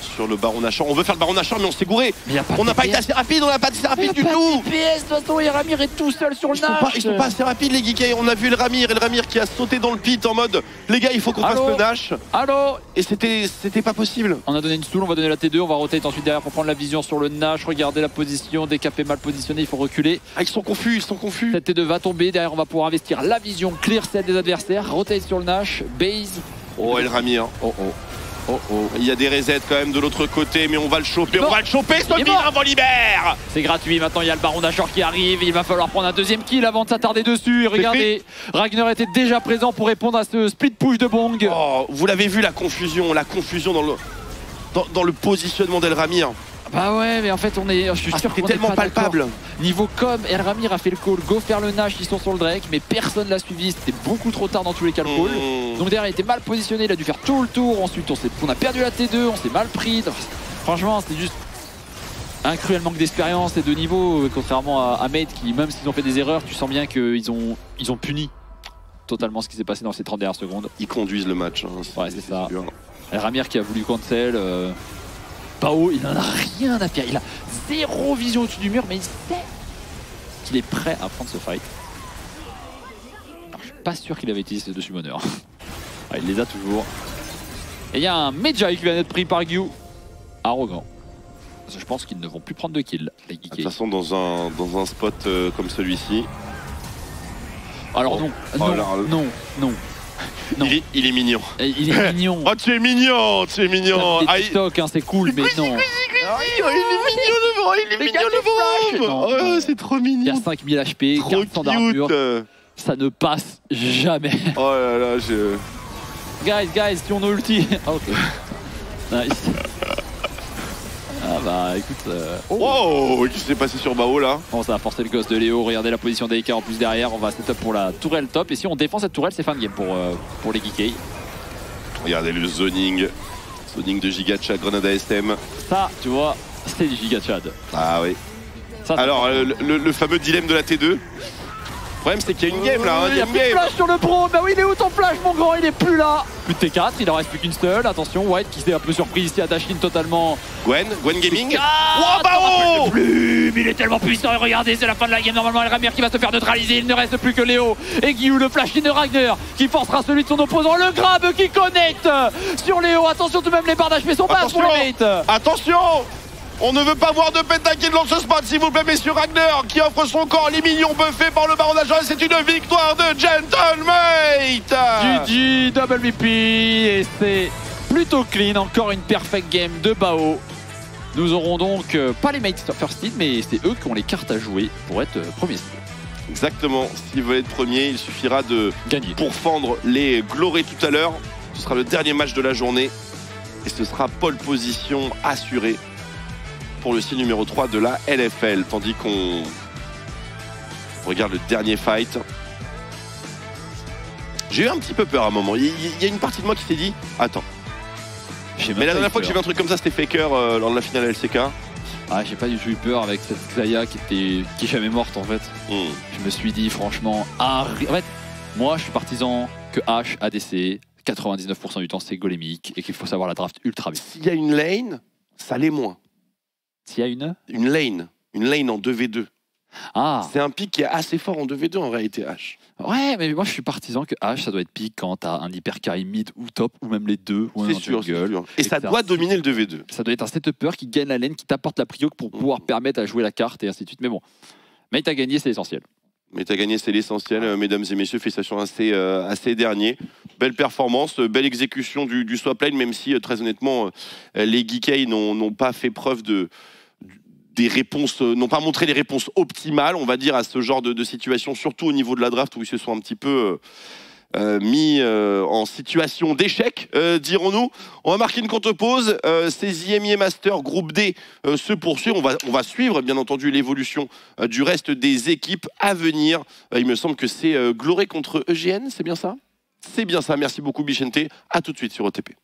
A: sur le Baron Nashor. On veut faire le Baron Nashor mais on s'est gouré.
B: Mais y a pas
A: On n'a
B: de
A: pas été
B: T P S.
A: assez rapide, on n'a pas été assez rapide
B: Mais
A: du
B: y a pas
A: tout.
B: de T P S, de toute façon, et Ramir est tout seul sur le
A: Ils sont, pas,
B: Nash.
A: ils sont pas assez rapides les geeks. On a vu le Ramir et le Ramir qui a sauté dans le pit en mode les gars il faut qu'on fasse
B: Allô
A: le Nash.
B: Allô.
A: Et c'était c'était pas possible.
B: On a donné une stool, on va donner la T deux, on va rotate ensuite derrière pour prendre la vision sur le Nash. Regardez la position, D K P mal positionné, il faut reculer.
A: Ah ils sont confus, ils sont confus.
B: Cette T deux va tomber, derrière on va pouvoir investir la vision, clear celle des adversaires, rotate sur le Nash, base.
A: Oh et le Ramir.
B: Oh oh. Oh oh.
A: Il y a des resets quand même de l'autre côté mais on va le choper, on
B: mort.
A: va le choper ce
B: Il est
A: vilain
B: mort.
A: Volibear.
B: C'est gratuit, maintenant il y a le Baron Nashor qui arrive, il va falloir prendre un deuxième kill avant de s'attarder dessus. Et regardez, Ragnar était déjà présent pour répondre à ce split push de Bong.
A: Oh, vous l'avez vu la confusion, la confusion dans le, dans, dans le positionnement d'El Ramir.
B: Bah ouais, mais en fait on est, je suis
A: Ah,
B: sûr
A: c'était
B: qu'on est
A: tellement
B: pas
A: palpable.
B: d'accord. Niveau com, El Ramir a fait le call, go faire le Nash, ils sont sur le Drake, mais personne l'a suivi, c'était beaucoup trop tard dans tous les cas le call.
A: Mmh.
B: Donc derrière il était mal positionné, il a dû faire tout le tour, ensuite on, on a perdu la T deux, on s'est mal pris. Franchement c'était juste un cruel manque d'expérience et de niveau, contrairement à, à Mate qui, même s'ils ont fait des erreurs, tu sens bien qu'ils ont, ils ont puni totalement ce qui s'est passé dans ces trente dernières secondes.
A: Ils conduisent le match. Hein,
B: Ouais, c'est ça.
A: sûr.
B: El Ramir qui a voulu cancel. Euh... Pao, il en a rien à faire. Il a zéro vision au-dessus du mur, mais il sait qu'il est prêt à prendre ce fight. Alors, je suis pas sûr qu'il avait utilisé ces deux summoners. Ah, il les a toujours. Et il y a un Medjay qui vient d'être pris par Gyu. Arrogant. Parce que je pense qu'ils ne vont plus prendre de kills, les
A: De toute
B: geekés.
A: façon, dans un, dans un spot euh, comme celui-ci,
B: Alors
A: Oh.
B: non,
A: Oh,
B: non,
A: là, là.
B: non, non. Non.
A: il est, il est mignon.
B: Et il est mignon.
A: Oh, tu es mignon, tu es mignon.
B: Des
A: Ah, il...
B: TikTok, hein, c'est cool, mais non.
A: Ah, il est mignon le vent, il est
B: Les
A: mignon
B: gars,
A: le
B: les flashs.
A: vent.
B: Non.
A: Oh, c'est trop
B: Il y a
A: mignon.
B: cinq mille H P,
A: Trop
B: quarante
A: cute.
B: d'armure.
A: Oh
B: Ça ne passe jamais.
A: là là, je...
B: Guys, guys, si on a ulti. Ok. Nice. Ah bah écoute. Euh... Oh.
A: Wow, qu'est-ce qui s'est passé sur Bao là?
B: Bon, ça a forcé le gosse de Léo. Regardez la position d'A I K en plus derrière. On va setup pour la tourelle top. Et si on défend cette tourelle, c'est fin de game pour, euh, pour les geekés.
A: Regardez le zoning. Zoning de Gigachad, Grenade A S M.
B: Ça, tu vois, c'est du giga Chad.
A: Ah oui.
B: Ça,
A: Alors, euh, le, le- le fameux dilemme de la T deux. Le problème, c'est qu'il y a une game là. hein,
B: il y a
A: une
B: plus de
A: game.
B: flash sur le pro. Bah oui, il est où ton flash, mon grand? Il est plus là. Plus de T quatre, il en reste plus qu'une seule. Attention, White qui s'est un peu surpris ici à Dashin totalement.
A: Gwen, Gwen Gaming.
B: Ah,
A: Oh, Bao!
B: plus, mais il est tellement puissant et regardez, c'est la fin de la game. Normalement, El Ramir qui va se faire neutraliser. Il ne reste plus que Léo et Gyu, le flash in de Ragnar qui forcera celui de son opposant. Le grab qui connecte sur Léo. Attention, tout de même, les barres d'H P sont basses pour le mate.
A: Attention! On ne veut pas voir de pentakill dans ce spot, s'il vous plaît, messieurs. Ragnar qui offre son corps, les millions buffés par le Baron Nashor. C'est une victoire de Gentlemate.
B: G G, double V P et c'est plutôt clean. Encore une perfect game de Bao. Nous aurons donc euh, pas les mates first seed, mais c'est eux qui ont les cartes à jouer pour être euh, premiers seed.
A: Exactement. S'ils veulent être premiers, il suffira de
B: Gagner.
A: pourfendre les Glorés tout à l'heure. Ce sera le dernier match de la journée. Et ce sera pole position assurée pour le site numéro trois de la L F L. Tandis qu'on regarde le dernier fight. J'ai eu un petit peu peur à un moment. Il y a une partie de moi qui s'est dit attends. Mais la dernière fois que j'ai vu un truc comme ça, c'était Faker euh, lors de la finale L C K.
B: Ah, j'ai pas du tout eu peur avec cette Xayah qui était qui est jamais morte en fait.
A: Hmm.
B: Je me suis dit franchement, arri- en fait, moi je suis partisan que H A D C quatre-vingt-dix-neuf pour cent du temps c'est golémique et qu'il faut savoir la draft ultra vite.
A: S'il y a une lane, ça l'est moins.
B: S'il y a une
A: Une lane, une lane en deux v deux.
B: Ah
A: C'est un pick qui est assez fort en deux v deux en réalité H.
B: ouais, mais moi je suis partisan que H ça doit être pique quand t'as un hyper carry mid ou top ou même les deux ou un
A: C'est sûr, c'est
B: jungle.
A: sûr. Et ça
B: Et
A: doit
B: ça-
A: dominer le deux v deux.
B: Ça doit être un setupper qui gagne la lane, qui t'apporte la prio pour pouvoir
A: Mhm.
B: permettre à jouer la carte et ainsi de suite. Mais bon, mais t'as gagné, c'est essentiel.
A: Mais t'as gagné, c'est l'essentiel, euh, mesdames et messieurs. Félicitations à ces, euh, à ces derniers. Belle performance, euh, belle exécution du, du swap lane, même si, euh, très honnêtement, euh, les geekés n'ont n'ont pas fait preuve de, des réponses, euh, n'ont pas montré les réponses optimales, on va dire, à ce genre de, de situation, surtout au niveau de la draft, où ils se sont un petit peu euh, euh, mis euh, en situation d'échec, euh, dirons-nous. On va marquer une courte pause. Euh, ces I M I A Master groupe D euh, se poursuit. On va, on va suivre, bien entendu, l'évolution euh, du reste des équipes à venir. Euh, il me semble que c'est euh, Gloré contre E G N, c'est bien ça? C'est bien ça. Merci beaucoup, Bichente. À tout de suite sur O T P.